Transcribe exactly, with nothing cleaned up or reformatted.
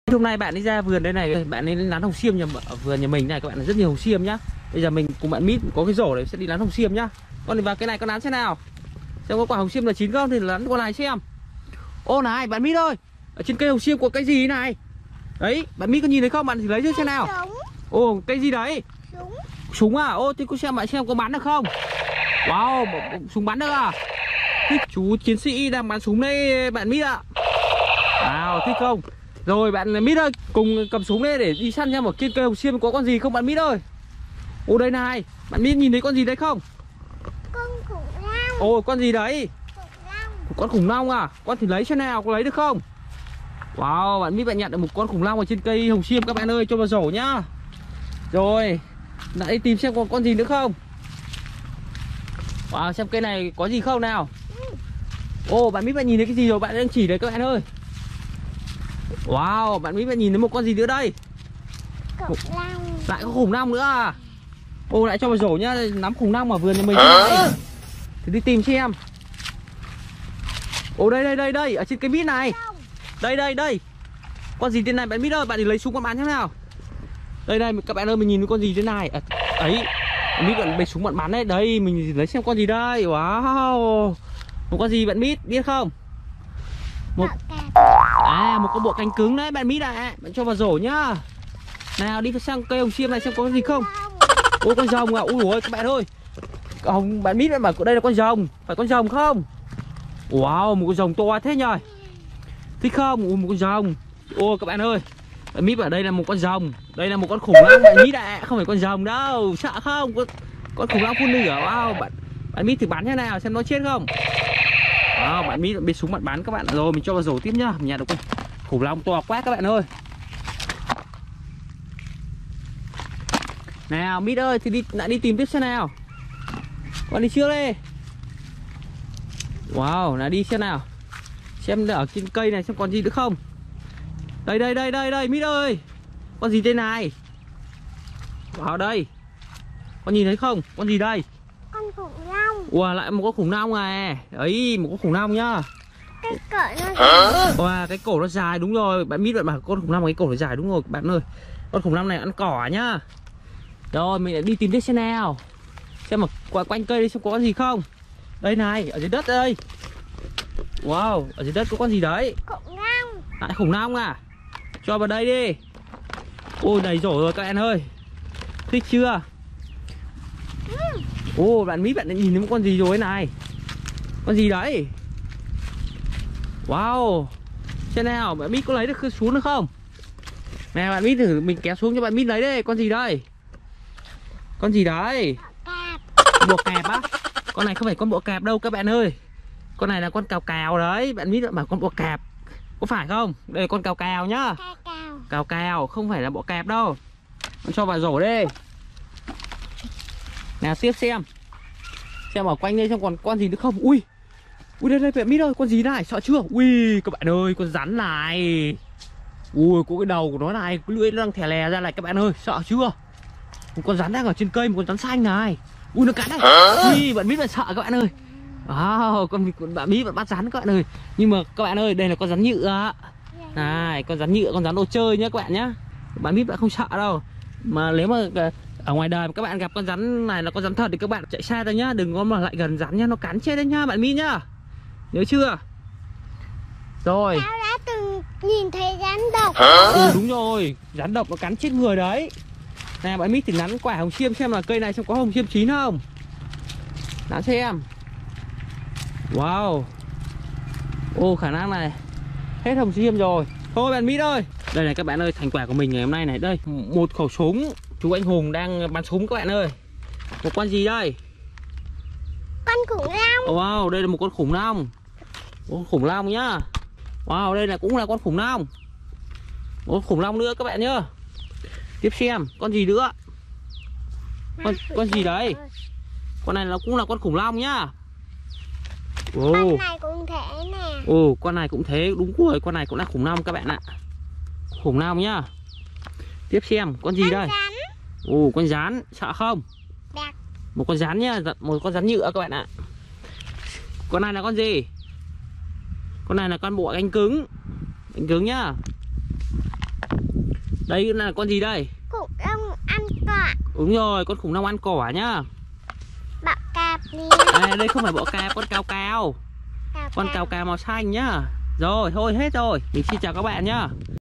Hôm nay bạn đi ra vườn đây này, bạn đi lán hồng xiêm nhà vườn nhà mình này, các bạn là rất nhiều hồng xiêm nhá. Bây giờ mình cùng bạn Mít có cái rổ đấy sẽ đi lán hồng xiêm nhá. Con vào cái này con lán thế nào? Xem có quả hồng xiêm là chín không thì lán con này xem. Ô này bạn Mít ơi, ở trên cây hồng xiêm có cái gì này? Đấy, bạn Mít có nhìn thấy không? Bạn thì lấy cho xem nào. Ồ, cái gì đấy? Súng. Súng à? Ô, thì cô xem bạn xem có bắn được không? Wow, súng bắn được à? Thích chú chiến sĩ đang bắn súng đây bạn Mít ạ. Wow, thích không? Rồi bạn Mít ơi, cùng cầm súng lên để đi săn xem ở trên cây hồng xiêm có con gì không bạn Mít ơi. Ô đây này, bạn Mít nhìn thấy con gì đấy không? Con khủng long. Ồ con gì đấy? Khủng long. Con khủng long à? Con thì lấy xem nào, có lấy được không? Wow, bạn Mít bạn nhận được một con khủng long ở trên cây hồng xiêm các bạn ơi, cho vào rổ nhá. Rồi, lại tìm xem còn con gì nữa không? Wow, xem cây này có gì không nào. Ồ bạn Mít bạn nhìn thấy cái gì rồi, bạn đang chỉ đấy các bạn ơi. Wow, bạn Mít bạn nhìn thấy một con gì nữa đây? Khủng long. Lại có khủng long nữa à? Ô lại cho vào rổ nhá, nắm khủng long ở vườn nhà mình này. Thì đi tìm xem. Ô đây đây đây đây, ở trên cây mít này. Đây đây đây. Con gì tên này bạn Mít ơi, bạn đi lấy súng con bắn thế nào? Đây đây các bạn ơi, mình nhìn thấy con gì thế này. À, ấy. Bạn Mít bạn lấy súng bạn bắn đấy. Đây, mình lấy xem con gì đây. Wow. Một con gì bạn Mít biết không? Một à một con bộ cánh cứng đấy bạn Mít ạ. À. Bạn cho vào rổ nhá. Nào đi sang cây hồng xiêm này xem có cái gì không. Ôi con rồng à, ui ôi các bạn ơi. Hồng bạn Mít bạn bảo đây là con rồng, phải con rồng không? Wow, một con rồng to thế nhờ. Thích không? Ui, một con rồng. Ôi các bạn ơi. Bạn Mít bảo đây là một con rồng, đây là một con khủng long bạn Mít ạ, à. Không phải con rồng đâu, sợ không? Con, con khủng long phun lửa. Wow, bạn bạn Mít thử bắn thế nào xem nó chết không? Wow, bạn Mít biết súng bạn bắn các bạn. Rồi mình cho vào rổ tiếp nhá. Mình nhặt được con khủng long to quá các bạn ơi. Nào Mít ơi thì đi lại đi tìm tiếp xem nào. Con đi trước đi. Wow, là đi xem nào. Xem ở trên cây này xem còn gì nữa không. Đây đây đây đây đây Mít ơi. Con gì tên này? Vào đây. Con nhìn thấy không? Con gì đây? Con khủng long. Wow, lại một con khủng long này. Ấy, một con khủng long nhá. Cái cổ nó dài. Wow, cái cổ nó dài đúng rồi. Bạn Mít bạn bảo con khủng long cái cổ nó dài đúng rồi bạn ơi. Con khủng long này ăn cỏ nhá. Rồi mình lại đi tìm tiếp xem nào. Xem mà quanh quanh cây đi xem có con gì không. Đây này, ở dưới đất đây. Wow, ở dưới đất có con gì đấy? Khủng long. Lại khủng long à? Cho vào đây đi. Ôi đầy rổ rồi các bạn ơi. Thích chưa? Ồ, bạn Mít bạn đã nhìn thấy một con gì rồi này. Con gì đấy? Wow. Xem nào, bạn Mít có lấy được xuống được không? Nè bạn Mít thử mình kéo xuống cho bạn Mít lấy đây. Con gì đây? Con gì đấy? Bọ cạp á? Con này không phải con bọ cạp đâu các bạn ơi. Con này là con cào cào đấy. Bạn Mít bảo con bọ cạp. Có phải không? Đây là con cào cào nhá. Cào cào, không phải là bọ cạp đâu. Con cho vào rổ đi. Nào tiếp xem. Xem ở quanh đây xem còn con gì nữa không. Ui. Ui đây đây bạn Mít ơi, con gì này, sợ chưa? Ui các bạn ơi, con rắn này. Ui có cái đầu của nó này, cái lưỡi nó đang thè lè ra này các bạn ơi, sợ chưa? Một con rắn đang ở trên cây, một con rắn xanh này. Ui nó cắn này. Ui bạn Mít bạn sợ các bạn ơi. Wow, con, con bạn Mít bạn bắt rắn các bạn ơi. Nhưng mà các bạn ơi, đây là con rắn nhựa. Này, con rắn nhựa, con rắn đồ chơi nhá các bạn nhá. Bạn Mít bạn không sợ đâu. Mà nếu mà ở ngoài đời mà các bạn gặp con rắn này là con rắn thật thì các bạn chạy xa ra nhá, đừng có mà lại gần rắn nhá, nó cắn chết đấy nhá bạn Mít nhá. Nhớ chưa? Rồi. Tao đã từng nhìn thấy rắn độc. Ừ đúng rồi, rắn độc nó cắn chết người đấy. Nè bạn Mít thì nắn quả hồng xiêm xem là cây này xem có hồng xiêm chín không. Nắn xem. Wow. Ô khả năng này hết hồng xiêm rồi. Thôi bạn Mít ơi. Đây này các bạn ơi, thành quả của mình ngày hôm nay này. Đây, một khẩu súng. Chú anh Hùng đang bắn súng các bạn ơi. Một con gì đây? Con khủng long. Wow, đây là một con khủng long. Một con khủng long nhá. Wow, đây là cũng là con khủng long. Một con khủng long nữa các bạn nhá. Tiếp xem, con gì nữa? Con, con gì đấy? Con này nó cũng là con khủng long nhá. Ồ. Con này cũng thế nè. Ồ, con này cũng thế, đúng rồi, con này cũng là khủng long các bạn ạ. Khủng long nhá. Tiếp xem, con gì con đây? Rắn. Ồ, con rắn, sợ không? Đẹp. Một con rắn nhá, một con rắn nhựa các bạn ạ. Con này là con gì? Con này là con bọ cánh cứng. Cánh cứng nhá. Đây là con gì đây? Khủng long ăn cỏ. Đúng rồi, con khủng long ăn cỏ nhá. Bọ cạp nè. À, đây không phải bọ cạp, con cao cao. Cào Con cào. cao cao màu xanh nhá. Rồi, thôi hết rồi. Mình xin chào các bạn nhá.